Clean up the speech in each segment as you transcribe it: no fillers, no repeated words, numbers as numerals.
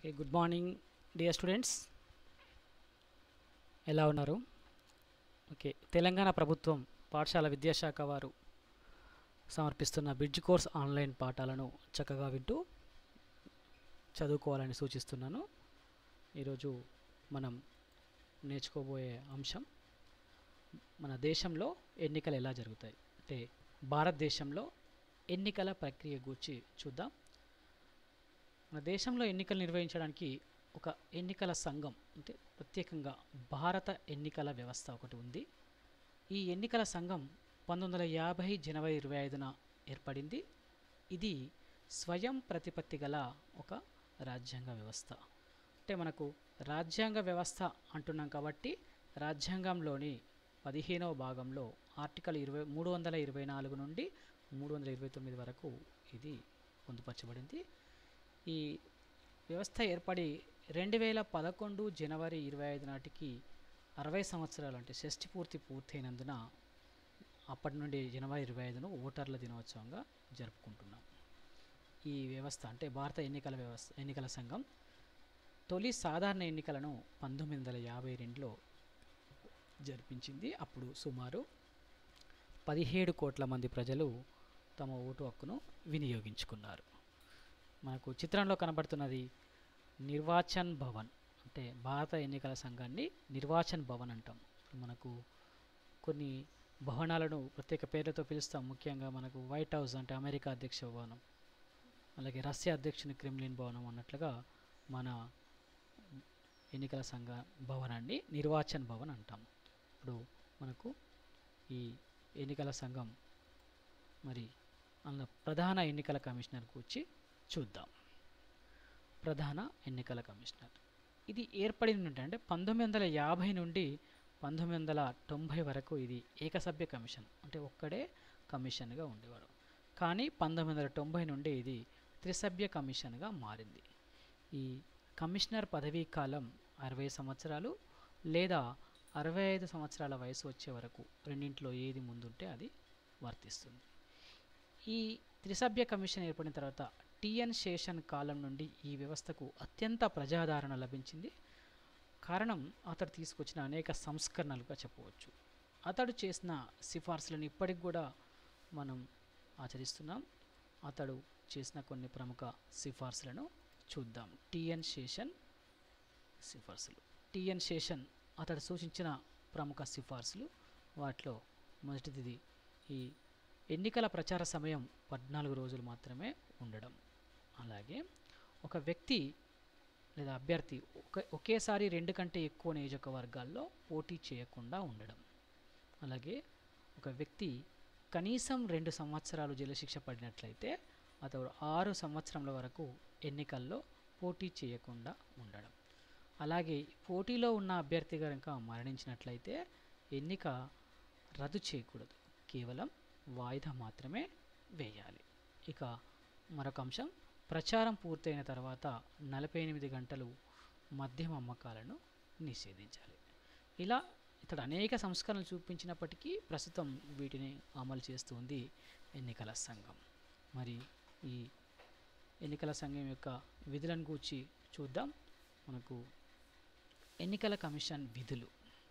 Okay, good morning dear students. ఎలా ఉన్నారు? Okay, Telangana ప్రభుత్వం పాఠశాల విద్యాశాఖ వారు సమర్పిస్తున్న బ్రిడ్జ్ కోర్స్ ఆన్లైన్ పాఠాలను చక్కగా వింటూ చదువుకోవాలని సూచిస్తున్నాను. ఈరోజు మనం నేర్చుకోబోయే అంశం మన దేశంలో ఎన్నికలు ఎలా జరుగుతాయి, అంటే భారతదేశంలో ఎన్నికల ప్రక్రియ గురించి చూద్దాం. మన దేశంలో ఎన్నికలు నిర్వహించడానికి ఒక ఎన్నికల సంఘం, అంటే ప్రత్యేకంగా భారత ఎన్నికల వ్యవస్థ ఒకటి ఉంది. ఈ ఎన్నికల సంఘం 1950 జనవరి 25న ఏర్పడింది. ఇది స్వయం ప్రతిపత్తి గల ఒక రాజ్యాంగ వ్యవస్థ. అంటే మనకు రాజ్యాంగ వ్యవస్థ అంటున్నాం కాబట్టి రాజ్యాంగంలోని 15వ భాగంలో ఆర్టికల్ 324 నుండి 329 వరకు ఇది పొందుపరచబడింది. ఈ వ్యవస్థ ఏర్పడి 2011 జనవరి 25 నాటికి 60 సంవత్సరాలు, అంటే షష్ఠి పూర్తయినందున అప్పటి నుండి జనవరి 25ను ఓటర్ల దినోత్సవంగా జరుపుకుంటున్నాం. ఈ వ్యవస్థ అంటే భారత ఎన్నికల సంఘం తొలి సాధారణ ఎన్నికలను 1952లో జరిపించింది. అప్పుడు సుమారు 17 కోట్ల మంది ప్రజలు తమ ఓటు హక్కును వినియోగించుకున్నారు. మనకు చిత్రంలో కనబడుతున్నది నిర్వాచన్ భవన్, అంటే భారత ఎన్నికల సంఘాన్ని నిర్వాచన్ భవన్ అంటాం. మనకు కొన్ని భవనాలను ప్రత్యేక పేర్లతో పిలుస్తాం. ముఖ్యంగా మనకు వైట్ హౌస్ అంటే అమెరికా అధ్యక్ష భవనం, అలాగే రష్యా అధ్యక్షుని క్రెమ్లిన్ భవనం అన్నట్లుగా మన ఎన్నికల సంఘ భవనాన్ని నిర్వాచన్ భవన్ అంటాం. ఇప్పుడు మనకు ఈ ఎన్నికల సంఘం మరి అందులో ప్రధాన ఎన్నికల కమిషనర్ గురించి చూద్దాం. ప్రధాన ఎన్నికల కమిషనర్ ఇది ఏర్పడిన నుండి, అంటే 1950 నుండి 1990 వరకు ఇది ఏకసభ్య కమిషన్, అంటే ఒక్కడే కమిషన్గా ఉండేవాడు. కానీ 1990 నుండి ఇది త్రిసభ్య కమిషన్గా మారింది. ఈ కమిషనర్ పదవీ కాలం 60 సంవత్సరాలు లేదా 65 సంవత్సరాల వయసు వచ్చే వరకు, రెండింటిలో ఏది ముందుంటే అది వర్తిస్తుంది. ఈ త్రిసభ్య కమిషన్ ఏర్పడిన తర్వాత టిఎన్ శేషన్ కాలం నుండి ఈ వ్యవస్థకు అత్యంత ప్రజాదరణ లభించింది. కారణం అతడు తీసుకొచ్చిన అనేక సంస్కరణలుగా చెప్పవచ్చు. అతడు చేసిన సిఫార్సులను ఇప్పటికి కూడా మనం ఆచరిస్తున్నాం. అతడు చేసిన కొన్ని ప్రముఖ సిఫార్సులను చూద్దాం. టిఎన్ శేషన్ సిఫార్సులు. టిఎన్ శేషన్ అతడు సూచించిన ప్రముఖ సిఫార్సులు, వాటిలో మొదటిది ఈ ఎన్నికల ప్రచార సమయం 14 రోజులు మాత్రమే ఉండడం. అలాగే ఒక వ్యక్తి లేదా అభ్యర్థి ఒకేసారి 2 కంటే ఎక్కువ నియోజకవర్గాల్లో పోటీ చేయకుండా ఉండడం. అలాగే ఒక వ్యక్తి కనీసం 2 సంవత్సరాలు జైలు శిక్ష పడినట్లయితే అతడు 6 సంవత్సరాల వరకు ఎన్నికల్లో పోటీ చేయకుండా ఉండడం. అలాగే పోటీలో ఉన్న అభ్యర్థి కనుక మరణించినట్లయితే ఎన్నిక రద్దు చేయకూడదు, కేవలం వాయిదా మాత్రమే వేయాలి. ఇక మరొక అంశం, ప్రచారం పూర్తయిన తర్వాత 48 గంటలు మద్యం అమ్మకాలను నిషేధించాలి. ఇలా ఇతడు అనేక సంస్కరణలు చూపించినప్పటికీ ప్రస్తుతం వీటిని అమలు చేస్తుంది ఎన్నికల సంఘం. మరి ఈ ఎన్నికల సంఘం యొక్క విధులను గూర్చి చూద్దాం. మనకు ఎన్నికల కమిషన్ విధులు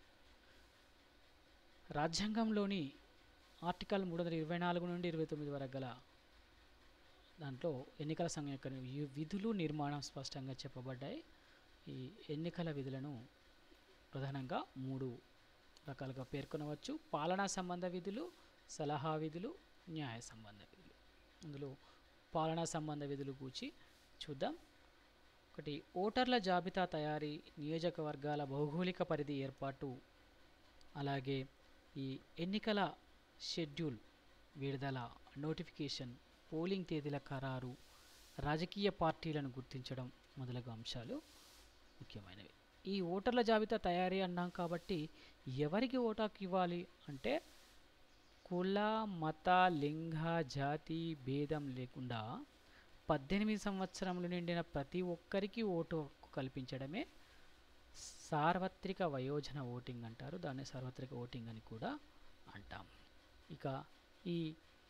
రాజ్యాంగంలోని ఆర్టికల్ 324 నుండి 29 వరకు గల దాంట్లో ఎన్నికల సంఘం యొక్క విధులు నిర్మాణం స్పష్టంగా చెప్పబడ్డాయి. ఈ ఎన్నికల విధులను ప్రధానంగా 3 రకాలుగా పేర్కొనవచ్చు: పాలనా సంబంధ విధులు, సలహా విధులు, న్యాయ సంబంధ విధులు. అందులో పాలనా సంబంధ విధులు గురించి చూద్దాం. ఒకటి, ఓటర్ల జాబితా తయారీ, నియోజకవర్గాల భౌగోళిక పరిధి ఏర్పాటు, అలాగే ఈ ఎన్నికల షెడ్యూల్ విడుదల, నోటిఫికేషన్, పోలింగ్ తేదీల ఖరారు, రాజకీయ పార్టీలను గుర్తించడం మొదలగు అంశాలు ముఖ్యమైనవి. ఈ ఓటర్ల జాబితా తయారీ అన్నాం కాబట్టి ఎవరికి ఓటాకు ఇవ్వాలి అంటే కుల, మత, లింగ, జాతి భేదం లేకుండా 18 సంవత్సరములు నిండిన ప్రతి ఒక్కరికి ఓటు హక్కు కల్పించడమే సార్వత్రిక వయోజన ఓటింగ్ అంటారు. దాన్ని సార్వత్రిక ఓటింగ్ అని కూడా అంటాం. ఇక ఈ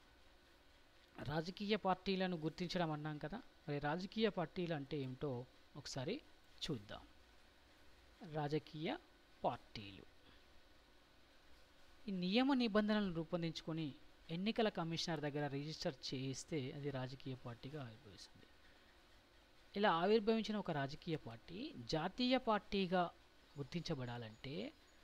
రాజకీయ పార్టీలను గుర్తించడం అన్నాం కదా, మరి రాజకీయ పార్టీలు అంటే ఏమిటో ఒకసారి చూద్దాం. రాజకీయ పార్టీలు ఈ నియమ నిబంధనలను రూపొందించుకొని ఎన్నికల కమిషనర్ దగ్గర రిజిస్టర్ చేయిస్తే అది రాజకీయ పార్టీగా ఆవిర్భవిస్తుంది. ఇలా ఆవిర్భవించిన ఒక రాజకీయ పార్టీ జాతీయ పార్టీగా గుర్తించబడాలంటే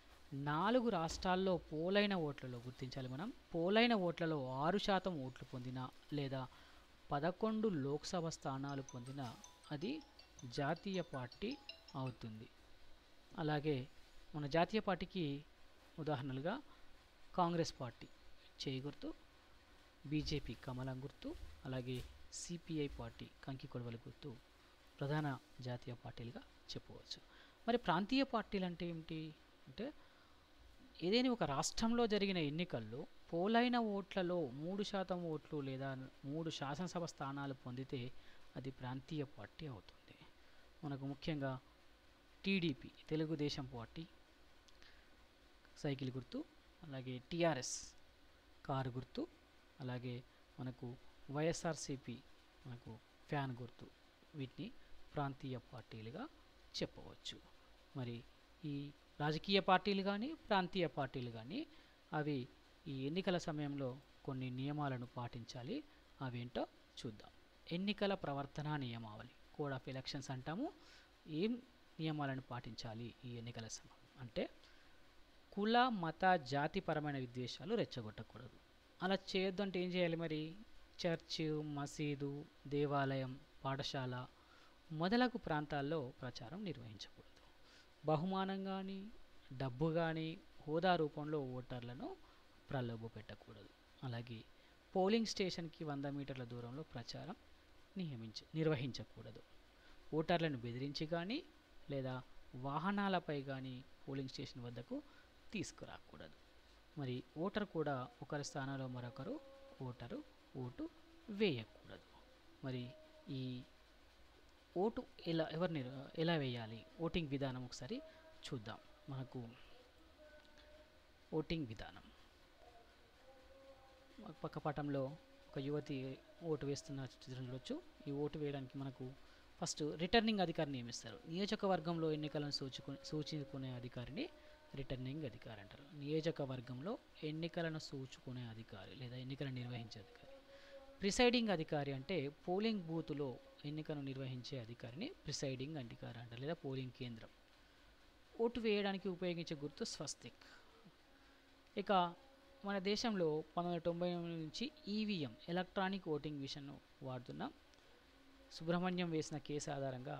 4 రాష్ట్రాల్లో పోలైన ఓట్లలో గుర్తించాలి. మనం పోలైన ఓట్లలో 6% ఓట్లు పొందిన లేదా 11 లోక్సభ స్థానాలు పొందిన అది జాతీయ పార్టీ అవుతుంది. అలాగే మన జాతీయ పార్టీకి ఉదాహరణలుగా కాంగ్రెస్ పార్టీ చేయి గుర్తు, బీజేపీ కమలం గుర్తు, అలాగే సిపిఐ పార్టీ కంకి కొడవలి గుర్తు ప్రధాన జాతీయ పార్టీలుగా చెప్పవచ్చు. మరి ప్రాంతీయ పార్టీలు అంటే ఏమిటి అంటే ఏదైనా ఒక రాష్ట్రంలో జరిగిన ఎన్నికల్లో పోలైన ఓట్లలో 3% ఓట్లు లేదా 3 శాసనసభ స్థానాలు పొందితే అది ప్రాంతీయ పార్టీ అవుతుంది. మనకు ముఖ్యంగా టీడీపీ తెలుగుదేశం పార్టీ సైకిల్ గుర్తు, అలాగే టీఆర్ఎస్ కారు గుర్తు, అలాగే మనకు వైఎస్ఆర్సిపి మనకు ఫ్యాన్ గుర్తు, వీటిని ప్రాంతీయ పార్టీలుగా చెప్పవచ్చు. మరి ఈ రాజకీయ పార్టీలు కానీ ప్రాంతీయ పార్టీలు కానీ అవి ఈ ఎన్నికల సమయంలో కొన్ని నియమాలను పాటించాలి. అవేంటో చూద్దాం. ఎన్నికల ప్రవర్తన నియమావళి, కోడ్ ఆఫ్ ఎలక్షన్స్ అంటాము. ఏం నియమాలను పాటించాలి ఈ ఎన్నికల సమయం అంటే కుల మత జాతిపరమైన విద్వేషాలు రెచ్చగొట్టకూడదు. అలా చేయొద్దు అంటే ఏం చేయాలి? మరి చర్చ్, మసీదు, దేవాలయం, పాఠశాల మొదలగు ప్రాంతాల్లో ప్రచారం నిర్వహించకూడదు. బహుమానం కానీ డబ్బు కానీ హోదా రూపంలో ఓటర్లను ప్రలోభ పెట్టకూడదు. అలాగే పోలింగ్ స్టేషన్కి 100 మీటర్ల దూరంలో ప్రచారం నిర్వహించకూడదు. ఓటర్లను బెదిరించి కానీ లేదా వాహనాలపై కానీ పోలింగ్ స్టేషన్ వద్దకు తీసుకురాకూడదు. మరి ఓటర్ కూడా ఒకరి స్థానంలో మరొకరు ఓటు వేయకూడదు. మరి ఈ ఓటు ఎలా వేయాలి, ఓటింగ్ విధానం ఒకసారి చూద్దాం. మనకు ఓటింగ్ విధానం పక్క పటంలో ఒక యువతి ఓటు వేస్తున్న చిత్రం చూడొచ్చు. ఈ ఓటు వేయడానికి మనకు ఫస్ట్ రిటర్నింగ్ అధికారిని నియమిస్తారు. నియోజకవర్గంలో ఎన్నికలను సూచించుకునే అధికారిని రిటర్నింగ్ అధికారి అంటారు. నియోజకవర్గంలో ఎన్నికలను సూచుకునే అధికారి లేదా ఎన్నికలను నిర్వహించే అధికారి. ప్రిసైడింగ్ అధికారి అంటే పోలింగ్ బూత్లో ఎన్నికను నిర్వహించే అధికారిని ప్రిసైడింగ్ అధికారి అంటారు లేదా పోలింగ్ కేంద్రం. ఓటు వేయడానికి ఉపయోగించే గుర్తు స్వస్తిక్. ఇక మన దేశంలో 1998 నుంచి ఈవీఎం ఎలక్ట్రానిక్ ఓటింగ్ మిషన్ వాడుతున్నాం. సుబ్రహ్మణ్యం వేసిన కేసు ఆధారంగా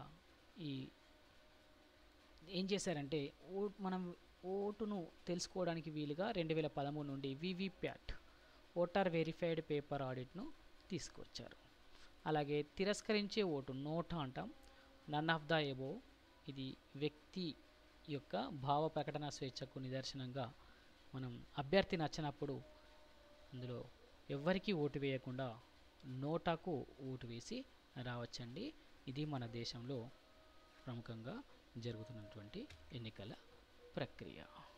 ఏం చేశారంటే మనం ఓటును తెలుసుకోవడానికి వీలుగా 2013 నుండి వివిప్యాట్ ఓటర్ వెరిఫైడ్ పేపర్ ఆడిట్ను తీసుకొచ్చారు. అలాగే తిరస్కరించే ఓటు నోటా అంటాం. నన్ ఆఫ్ ద ఎబో ఇది వ్యక్తి యొక్క భావ ప్రకటన స్వేచ్ఛకు నిదర్శనంగా మనం అభ్యర్థి నచ్చినప్పుడు అందులో ఎవ్వరికీ ఓటు వేయకుండా నోటాకు ఓటు వేసి రావచ్చండి. ఇది మన దేశంలో ప్రముఖంగా జరుగుతున్నటువంటి ఎన్నికల ప్రక్రియ.